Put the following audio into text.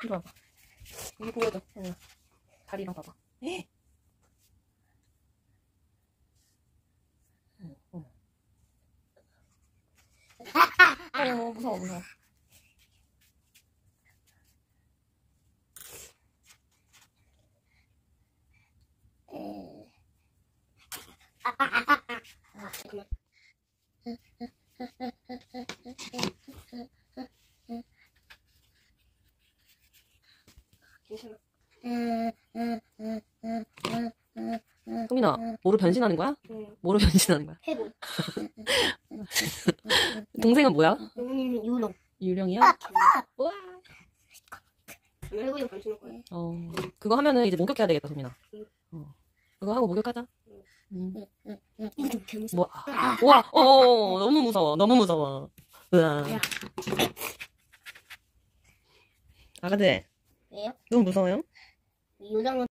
이리 와봐. 이게 보여줘. 다리랑 봐봐. 무서워, 무서워. 괜찮아. 소민아, 뭐로 변신하는 거야? 뭐로 변신하는 거야? 해본. 동생은 뭐야? 유령. 유령이야? 우와. 해보려 변신할 거야. 그거 하면은 이제 목욕해야 되겠다, 소민아. 그거 하고 목욕하자. 이거 좀 개무서워. 뭐, 우와, 너무 무서워, 너무 무서워. 으아. 아가들, 왜요? 너무 무서워요? 유령은